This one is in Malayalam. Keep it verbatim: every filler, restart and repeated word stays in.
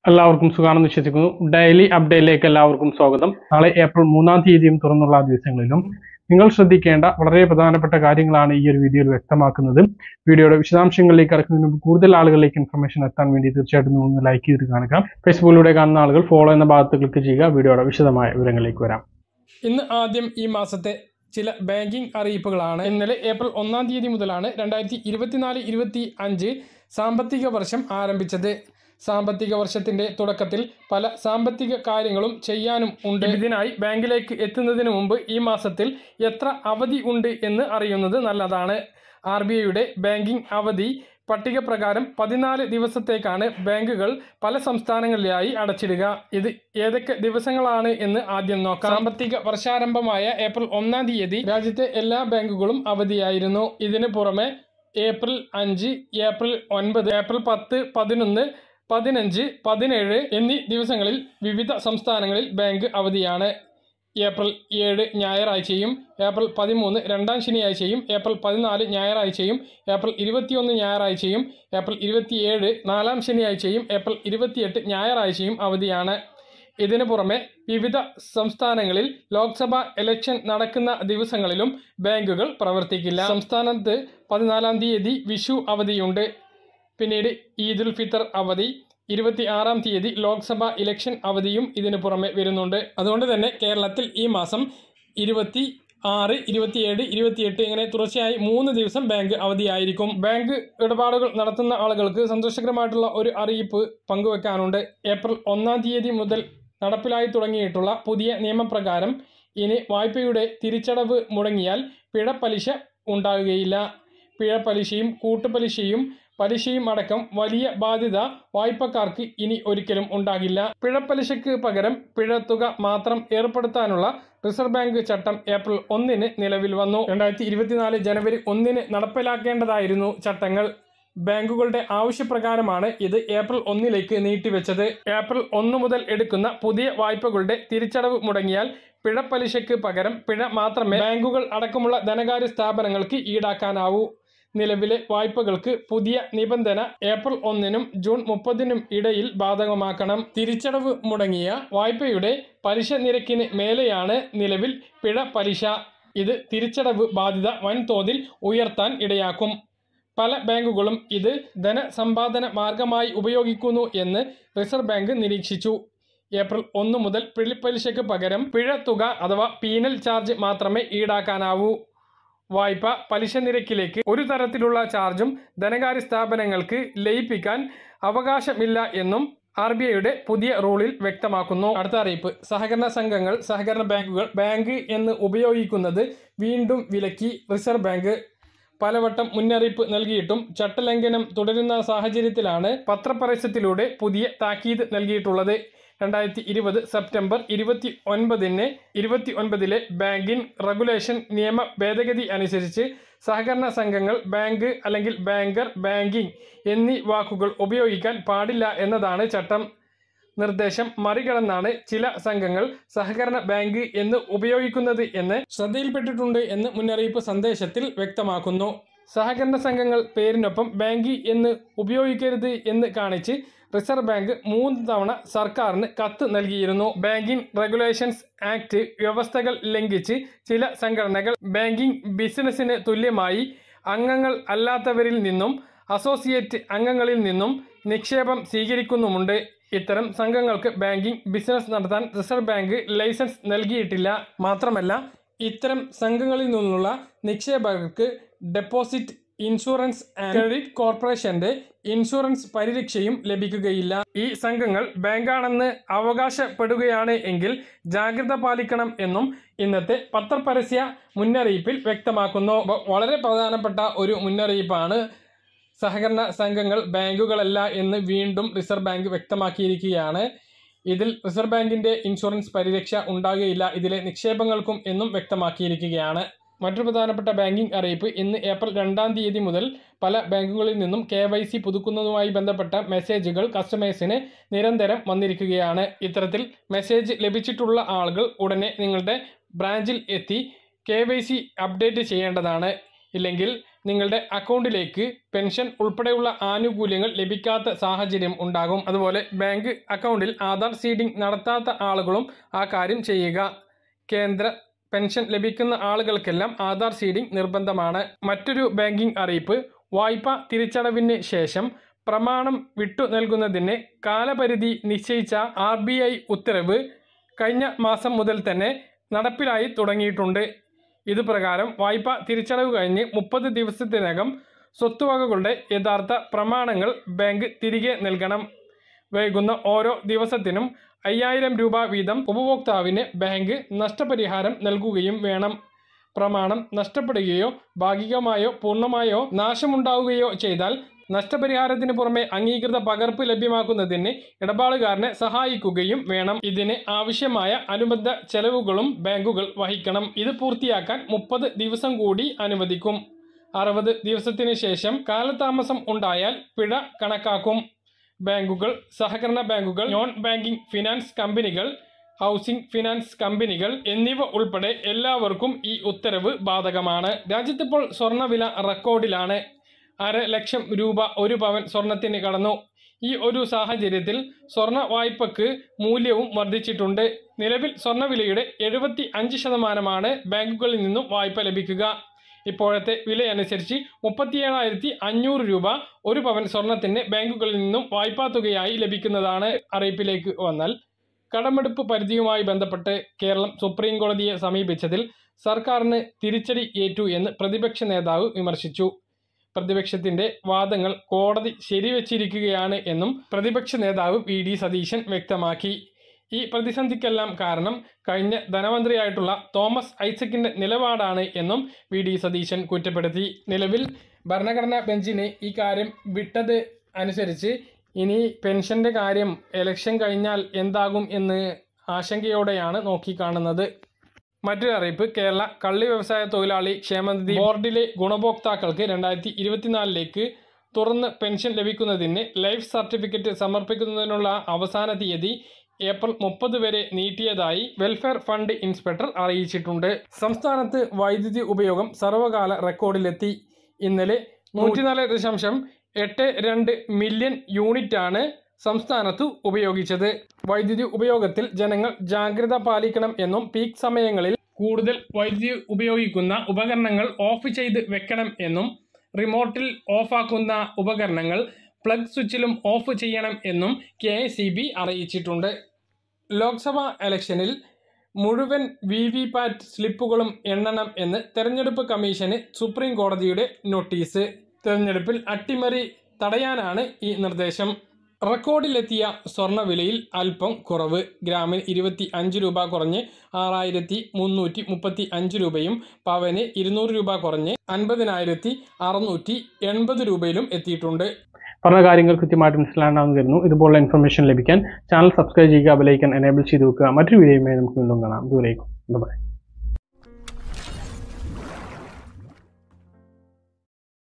എല്ലാവർക്കും സുഖാണെന്ന് വിശ്വസിക്കുന്നു. ഡെയിലി അപ്ഡേറ്റിലേക്ക് എല്ലാവർക്കും സ്വാഗതം. നാളെ ഏപ്രിൽ മൂന്നാം തീയതിയും തുറന്നുള്ള ദിവസങ്ങളിലും നിങ്ങൾ ശ്രദ്ധിക്കേണ്ട വളരെ പ്രധാനപ്പെട്ട കാര്യങ്ങളാണ് ഈ ഒരു വീഡിയോയിൽ വ്യക്തമാക്കുന്നത്. വീഡിയോയുടെ വിശദാംശങ്ങളിലേക്ക് കടക്കുന്നതിന് മുമ്പ് കൂടുതൽ ആളുകളിലേക്ക് ഇൻഫർമേഷൻ എത്താൻ വേണ്ടി തീർച്ചയായിട്ടും ഒന്ന് ലൈക്ക് ചെയ്ത് കാണുക. ഫേസ്ബുക്കിലൂടെ കാണുന്ന ആളുകൾ ഫോളോ എന്ന ഭാഗത്ത് ക്ലിക്ക് ചെയ്യുക. വീഡിയോയുടെ വിശദമായ വിവരങ്ങളിലേക്ക് വരാം. ഇന്ന് ആദ്യം ഈ മാസത്തെ ചില ബാങ്കിംഗ് അറിയിപ്പുകളാണ്. ഇന്നലെ ഏപ്രിൽ ഒന്നാം തീയതി മുതലാണ് രണ്ടായിരത്തി ഇരുപത്തിനാല് ഇരുപത്തി അഞ്ച് സാമ്പത്തിക വർഷം ആരംഭിച്ചത്. സാമ്പത്തിക വർഷത്തിന്റെ തുടക്കത്തിൽ പല സാമ്പത്തിക കാര്യങ്ങളും ചെയ്യാനും ഉണ്ട്. ഇതിനായി ബാങ്കിലേക്ക് എത്തുന്നതിന് മുമ്പ് ഈ മാസത്തിൽ എത്ര അവധി ഉണ്ട് എന്ന് അറിയുന്നത് നല്ലതാണ്. ആർ ബി ഐയുടെ ബാങ്കിംഗ് അവധി പട്ടിക പ്രകാരം പതിനാല് ദിവസത്തേക്കാണ് ബാങ്കുകൾ പല സംസ്ഥാനങ്ങളിലായി അടച്ചിടുക. ഇത് ഏതൊക്കെ ദിവസങ്ങളാണ് എന്ന് ആദ്യം നോക്കാം. സാമ്പത്തിക വർഷാരംഭമായ ഏപ്രിൽ ഒന്നാം തീയതി രാജ്യത്തെ എല്ലാ ബാങ്കുകളും അവധിയായിരുന്നു. ഇതിനു പുറമെ ഏപ്രിൽ അഞ്ച്, ഏപ്രിൽ ഒൻപത്, ഏപ്രിൽ പത്ത്, പതിനൊന്ന്, പതിനഞ്ച്, പതിനേഴ് എന്നീ ദിവസങ്ങളിൽ വിവിധ സംസ്ഥാനങ്ങളിൽ ബാങ്ക് അവധിയാണ്. ഏപ്രിൽ ഏഴ് ഞായറാഴ്ചയും ഏപ്രിൽ പതിമൂന്ന് രണ്ടാം ശനിയാഴ്ചയും ഏപ്രിൽ പതിനാല് ഞായറാഴ്ചയും ഏപ്രിൽ ഇരുപത്തിയൊന്ന് ഞായറാഴ്ചയും ഏപ്രിൽ ഇരുപത്തിയേഴ് നാലാം ശനിയാഴ്ചയും ഏപ്രിൽ ഇരുപത്തിയെട്ട് ഞായറാഴ്ചയും അവധിയാണ്. ഇതിനു പുറമെ വിവിധ സംസ്ഥാനങ്ങളിൽ ലോക്സഭാ ഇലക്ഷൻ നടക്കുന്ന ദിവസങ്ങളിലും ബാങ്കുകൾ പ്രവർത്തിക്കില്ല. സംസ്ഥാനത്ത് പതിനാലാം തീയതി വിഷു അവധിയുണ്ട്. പിന്നീട് ഈദുൽ ഫിത്തർ അവധി, ഇരുപത്തി ആറാം തീയതി ലോക്സഭാ ഇലക്ഷൻ അവധിയും ഇതിനു പുറമെ വരുന്നുണ്ട്. അതുകൊണ്ട് തന്നെ കേരളത്തിൽ ഈ മാസം ഇരുപത്തി ആറ്, ഇരുപത്തിയേഴ്, ഇരുപത്തിയെട്ട് ഇങ്ങനെ തുടർച്ചയായി മൂന്ന് ദിവസം ബാങ്ക് അവധിയായിരിക്കും. ബാങ്ക് ഇടപാടുകൾ നടത്തുന്ന ആളുകൾക്ക് സന്തോഷകരമായിട്ടുള്ള ഒരു അറിയിപ്പ് പങ്കുവെക്കാനുണ്ട്. ഏപ്രിൽ ഒന്നാം തീയതി മുതൽ നടപ്പിലായി തുടങ്ങിയിട്ടുള്ള പുതിയ നിയമപ്രകാരം ഇനി വായ്പയുടെ തിരിച്ചടവ് മുടങ്ങിയാൽ പിഴപ്പലിശ ഉണ്ടാകുകയില്ല. പിഴപ്പലിശയും കൂട്ടുപലിശയും പലിശയും അടക്കം വലിയ ബാധ്യത വായ്പക്കാർക്ക് ഇനി ഒരിക്കലും ഉണ്ടാകില്ല. പിഴപ്പലിശയ്ക്ക് പകരം പിഴത്തുക മാത്രം ഏർപ്പെടുത്താനുള്ള റിസർവ് ബാങ്ക് ചട്ടം ഏപ്രിൽ ഒന്നിന് നിലവിൽ വന്നു. രണ്ടായിരത്തി ഇരുപത്തിനാല് ജനുവരി ഒന്നിന് നടപ്പിലാക്കേണ്ടതായിരുന്നു ചട്ടങ്ങൾ. ബാങ്കുകളുടെ ആവശ്യപ്രകാരമാണ് ഇത് ഏപ്രിൽ ഒന്നിലേക്ക് നീട്ടിവെച്ചത്. ഏപ്രിൽ ഒന്ന് മുതൽ എടുക്കുന്ന പുതിയ വായ്പകളുടെ തിരിച്ചടവ് മുടങ്ങിയാൽ പിഴപ്പലിശയ്ക്ക് പകരം പിഴ മാത്രമേ ബാങ്കുകൾ അടക്കമുള്ള ധനകാര്യ സ്ഥാപനങ്ങൾക്ക് ഈടാക്കാനാവൂ. നിലവിലെ വായ്പകൾക്ക് പുതിയ നിബന്ധന ഏപ്രിൽ ഒന്നിനും ജൂൺ മുപ്പതിനും ഇടയിൽ ബാധകമാക്കണം. തിരിച്ചടവ് മുടങ്ങിയ വായ്പയുടെ പലിശ നിരക്കിന് മേലെയാണ് നിലവിൽ പിഴ പലിശ. ഇത് തിരിച്ചടവ് ബാധ്യത വൻതോതിൽ ഉയർത്താൻ ഇടയാക്കും. പല ബാങ്കുകളും ഇത് ധനസമ്പാദന മാർഗമായി ഉപയോഗിക്കുന്നു എന്ന് റിസർവ് ബാങ്ക് നിരീക്ഷിച്ചു. ഏപ്രിൽ ഒന്ന് മുതൽ പിഴപ്പലിശയ്ക്ക് പകരം പിഴ തുക അഥവാ പീനൽ ചാർജ് മാത്രമേ ഈടാക്കാനാവൂ. വായ്പ പലിശ നിരക്കിലേക്ക് ഒരു തരത്തിലുള്ള ചാർജും ധനകാര്യ സ്ഥാപനങ്ങൾക്ക് ലയിപ്പിക്കാൻ അവകാശമില്ല എന്നും ആർ ബി ഐയുടെ പുതിയ റൂളിൽ വ്യക്തമാക്കുന്നു. അടുത്ത അറിയിപ്പ്, സഹകരണ സംഘങ്ങൾ, സഹകരണ ബാങ്കുകൾ ബാങ്ക് എന്ന് ഉപയോഗിക്കുന്നത് വീണ്ടും വിലക്കി റിസർവ് ബാങ്ക്. പലവട്ടം മുന്നറിയിപ്പ് നൽകിയിട്ടും ചട്ടലംഘനം തുടരുന്ന സാഹചര്യത്തിലാണ് പത്രപരസ്യത്തിലൂടെ പുതിയ താക്കീത് നൽകിയിട്ടുള്ളത്. രണ്ടായിരത്തി ഇരുപത് സെപ്റ്റംബർ ഇരുപത്തി ഒൻപതിന് ഇരുപത്തി ഒൻപതിലെ ബാങ്കിംഗ് റെഗുലേഷൻ നിയമ ഭേദഗതി അനുസരിച്ച് സഹകരണ സംഘങ്ങൾ ബാങ്ക് അല്ലെങ്കിൽ ബാങ്കർ, ബാങ്കിംഗ് എന്നീ വാക്കുകൾ ഉപയോഗിക്കാൻ പാടില്ല എന്നതാണ് ചട്ടം. നിർദ്ദേശം മറികടന്നാണ് ചില സംഘങ്ങൾ സഹകരണ ബാങ്ക് എന്ന് ഉപയോഗിക്കുന്നത് എന്ന് ശ്രദ്ധയിൽപ്പെട്ടിട്ടുണ്ട് എന്ന് മുന്നറിയിപ്പ് സന്ദേശത്തിൽ വ്യക്തമാക്കുന്നു. സഹകരണ സംഘങ്ങൾ പേരിനൊപ്പം ബാങ്ക് എന്ന് ഉപയോഗിക്കരുത് എന്ന് കാണിച്ച് റിസർവ് ബാങ്ക് മൂന്ന് തവണ സർക്കാരിന് കത്ത് നൽകിയിരുന്നു. ബാങ്കിംഗ് റെഗുലേഷൻസ് ആക്ട് വ്യവസ്ഥകൾ ലംഘിച്ച് ചില സംഘടനകൾ ബാങ്കിംഗ് ബിസിനസ്സിന് തുല്യമായി അംഗങ്ങൾ അല്ലാത്തവരിൽ നിന്നും അസോസിയേറ്റ് അംഗങ്ങളിൽ നിന്നും നിക്ഷേപം സ്വീകരിക്കുന്നുമുണ്ട്. ഇത്തരം സംഘങ്ങൾക്ക് ബാങ്കിംഗ് ബിസിനസ് നടത്താൻ റിസർവ് ബാങ്ക് ലൈസൻസ് നൽകിയിട്ടില്ല. മാത്രമല്ല, ഇത്തരം സംഘങ്ങളിൽ നിന്നുള്ള നിക്ഷേപകർക്ക് ഡെപ്പോസിറ്റ് ഇൻഷുറൻസ് ആൻഡ് ക്രെഡിറ്റ് കോർപ്പറേഷന്റെ ഇൻഷുറൻസ് പരിരക്ഷയും ലഭിക്കുകയില്ല. ഈ സംഘങ്ങൾ ബാങ്കാണെന്ന് അവകാശപ്പെടുകയാണ് എങ്കിൽ ജാഗ്രത പാലിക്കണം എന്നും ഇന്നത്തെ പത്രപരസ്യ മുന്നറിയിപ്പിൽ വ്യക്തമാക്കുന്നു. വളരെ പ്രധാനപ്പെട്ട ഒരു മുന്നറിയിപ്പാണ്. സഹകരണ സംഘങ്ങൾ ബാങ്കുകളല്ല എന്ന് വീണ്ടും റിസർവ് ബാങ്ക് വ്യക്തമാക്കിയിരിക്കുകയാണ്. ഇതിൽ റിസർവ് ബാങ്കിന്റെ ഇൻഷുറൻസ് പരിരക്ഷ ഉണ്ടാകുകയില്ല ഇതിലെ നിക്ഷേപങ്ങൾക്കും എന്നും വ്യക്തമാക്കിയിരിക്കുകയാണ്. മറ്റൊരു പ്രധാനപ്പെട്ട ബാങ്കിംഗ് അറിയിപ്പ്, ഇന്ന് ഏപ്രിൽ രണ്ടാം തീയതി മുതൽ പല ബാങ്കുകളിൽ നിന്നും കെ വൈ സി പുതുക്കുന്നതുമായി ബന്ധപ്പെട്ട മെസ്സേജുകൾ കസ്റ്റമേഴ്സിന് നിരന്തരം വന്നിരിക്കുകയാണ്. ഇത്തരത്തിൽ മെസ്സേജ് ലഭിച്ചിട്ടുള്ള ആളുകൾ ഉടനെ നിങ്ങളുടെ ബ്രാഞ്ചിൽ എത്തി കെ വൈ സി അപ്ഡേറ്റ് ചെയ്യേണ്ടതാണ്. ഇല്ലെങ്കിൽ നിങ്ങളുടെ അക്കൗണ്ടിലേക്ക് പെൻഷൻ ഉൾപ്പെടെയുള്ള ആനുകൂല്യങ്ങൾ ലഭിക്കാത്ത സാഹചര്യം ഉണ്ടാകും. അതുപോലെ ബാങ്ക് അക്കൗണ്ടിൽ ആധാർ സീഡിംഗ് നടത്താത്ത ആളുകളും ആ കാര്യം ചെയ്യുക. കേന്ദ്ര പെൻഷൻ ലഭിക്കുന്ന ആളുകൾക്കെല്ലാം ആധാർ സീഡിംഗ് നിർബന്ധമാണ്. മറ്റൊരു ബാങ്കിംഗ് അറിയിപ്പ്: വായ്പ തിരിച്ചടവിന് ശേഷം പ്രമാണം വിട്ടു നൽകുന്നതിന് കാലപരിധി നിശ്ചയിച്ച ആർ ബി ഐ ഉത്തരവ് കഴിഞ്ഞ മാസം മുതൽ തന്നെ നടപ്പിലായി തുടങ്ങിയിട്ടുണ്ട്. ഇതുപ്രകാരം വായ്പ തിരിച്ചടവ് കഴിഞ്ഞ് മുപ്പത് ദിവസത്തിനകം സ്വത്തുവകകളുടെ യഥാർത്ഥ പ്രമാണങ്ങൾ ബാങ്ക് തിരികെ നൽകണം. വൈകുന്ന ഓരോ ദിവസത്തിനും അയ്യായിരം രൂപ വീതം ഉപഭോക്താവിന് ബാങ്ക് നഷ്ടപരിഹാരം നൽകുകയും വേണം. പ്രമാണം നഷ്ടപ്പെടുകയോ ഭാഗികമായോ പൂർണ്ണമായോ നാശമുണ്ടാവുകയോ ചെയ്താൽ നഷ്ടപരിഹാരത്തിന് പുറമെ അംഗീകൃത പകർപ്പ് ലഭ്യമാക്കുന്നതിന് ഇടപാടുകാരനെ സഹായിക്കുകയും വേണം. ഇതിന് ആവശ്യമായ അനുബന്ധ ചെലവുകളും ബാങ്കുകൾ വഹിക്കണം. ഇത് പൂർത്തിയാക്കാൻ മുപ്പത് ദിവസം കൂടി അനുവദിക്കും. അറുപത് ദിവസത്തിന് ശേഷം കാലതാമസം ഉണ്ടായാൽ പിഴ കണക്കാക്കും. ബാങ്കുകൾ, സഹകരണ ബാങ്കുകൾ, നോൺ ബാങ്കിംഗ് ഫിനാൻസ് കമ്പനികൾ, ഹൗസിംഗ് ഫിനാൻസ് കമ്പനികൾ എന്നിവ ഉൾപ്പെടെ എല്ലാവർക്കും ഈ ഉത്തരവ് ബാധകമാണ്. രാജ്യത്തിപ്പോൾ സ്വർണ്ണവില റെക്കോർഡിലാണ്. അര ലക്ഷം രൂപ ഒരു പവൻ സ്വർണത്തിന് കടന്നു. ഈ ഒരു സാഹചര്യത്തിൽ സ്വർണ്ണ വായ്പക്ക് മൂല്യവും വർദ്ധിച്ചിട്ടുണ്ട്. നിലവിൽ സ്വർണ്ണവിലയുടെ എഴുപത്തി അഞ്ച് ശതമാനമാണ് ബാങ്കുകളിൽ നിന്നും വായ്പ ലഭിക്കുക. ഇപ്പോഴത്തെ വിലയനുസരിച്ച് മുപ്പത്തി ഏഴായിരത്തി അഞ്ഞൂറ് രൂപ ഒരു പവൻ സ്വർണത്തിന് ബാങ്കുകളിൽ നിന്നും വായ്പാ തുകയായി ലഭിക്കുന്നതാണ്. അറിയിപ്പിലേക്ക് വന്നാൽ, കടമെടുപ്പ് പരിധിയുമായി ബന്ധപ്പെട്ട് കേരളം സുപ്രീം കോടതിയെ സമീപിച്ചതിൽ സർക്കാരിന് തിരിച്ചടി ഏറ്റു എന്ന് പ്രതിപക്ഷ നേതാവ് വിമർശിച്ചു. പ്രതിപക്ഷത്തിന്റെ വാദങ്ങൾ കോടതി ശരിവച്ചിരിക്കുകയാണ് എന്നും പ്രതിപക്ഷ നേതാവ് വി ഡി സതീശൻ വ്യക്തമാക്കി. ഈ പ്രതിസന്ധിക്കെല്ലാം കാരണം കഴിഞ്ഞ ധനമന്ത്രിയായിട്ടുള്ള തോമസ് ഐസക്കിന്റെ നിലപാടാണ് എന്നും വി ഡി സതീശൻ കുറ്റപ്പെടുത്തി. നിലവിൽ ഭരണഘടനാ ബെഞ്ചിന് ഈ കാര്യം വിട്ടത് അനുസരിച്ച് ഇനി പെൻഷന്റെ കാര്യം ഇലക്ഷൻ കഴിഞ്ഞാൽ എന്താകും എന്ന് ആശങ്കയോടെയാണ് നോക്കിക്കാണുന്നത്. മറ്റൊരു അറിയിപ്പ്: കേരള കള്ളി വ്യവസായ തൊഴിലാളി ക്ഷേമനിധി ബോർഡിലെ ഗുണഭോക്താക്കൾക്ക് രണ്ടായിരത്തി ഇരുപത്തിനാലിലേക്ക് തുറന്ന് പെൻഷൻ ലഭിക്കുന്നതിന് ലൈഫ് സർട്ടിഫിക്കറ്റ് സമർപ്പിക്കുന്നതിനുള്ള അവസാന തീയതി ഏപ്രിൽ മുപ്പത് വരെ നീട്ടിയതായി വെൽഫെയർ ഫണ്ട് ഇൻസ്പെക്ടർ അറിയിച്ചിട്ടുണ്ട്. സംസ്ഥാനത്ത് വൈദ്യുതി ഉപയോഗം സർവകാല റെക്കോർഡിലെത്തി. ഇന്നലെ നൂറ്റിനാല് ദശാംശം എട്ട് രണ്ട് മില്യൺ യൂണിറ്റാണ് സംസ്ഥാനത്ത് ഉപയോഗിച്ചത്. വൈദ്യുതി ഉപയോഗത്തിൽ ജനങ്ങൾ ജാഗ്രത പാലിക്കണം എന്നും പീക്ക് സമയങ്ങളിൽ കൂടുതൽ വൈദ്യുതി ഉപയോഗിക്കുന്ന ഉപകരണങ്ങൾ ഓഫ് ചെയ്ത് വെക്കണം എന്നും റിമോട്ടിൽ ഓഫാക്കുന്ന ഉപകരണങ്ങൾ പ്ലഗ് സ്വിച്ചിലും ഓഫ് ചെയ്യണം എന്നും കെ എസ് ഇ ബി അറിയിച്ചിട്ടുണ്ട്. ലോക്സഭാ ഇലക്ഷനിൽ മുഴുവൻ വി വി പാറ്റ് സ്ലിപ്പുകളും എണ്ണണം എന്ന് തെരഞ്ഞെടുപ്പ് കമ്മീഷന് സുപ്രീം കോടതിയുടെ നോട്ടീസ്. തെരഞ്ഞെടുപ്പിൽ അട്ടിമറി തടയാനാണ് ഈ നിർദ്ദേശം. റെക്കോർഡിലെത്തിയ സ്വർണ്ണവിലയിൽ അല്പം കുറവ്. ഗ്രാമിന് ഇരുപത്തി അഞ്ച് രൂപ കുറഞ്ഞ് ആറായിരത്തി മുന്നൂറ്റി മുപ്പത്തി അഞ്ച് രൂപയും പവന് ഇരുന്നൂറ് രൂപ കുറഞ്ഞ് അൻപതിനായിരത്തി അറുന്നൂറ്റി എൺപത് രൂപയിലും എത്തിയിട്ടുണ്ട്. പറഞ്ഞ കാര്യങ്ങൾ കൃത്യമായിട്ട് മനസ്സിലാണെന്ന് കരുതുന്നു. ഇതുപോലുള്ള ഇൻഫർമേഷൻ ലഭിക്കാൻ ചാനൽ സബ്സ്ക്രൈബ് ചെയ്യുക, ബെൽ ഐക്കൺ എനേബിൾ ചെയ്ത് വെക്കുക. മറ്റൊരു വീഡിയോയുമായി നമുക്ക് വീണ്ടും കാണാം. ദൂരേക്കും ബൈ.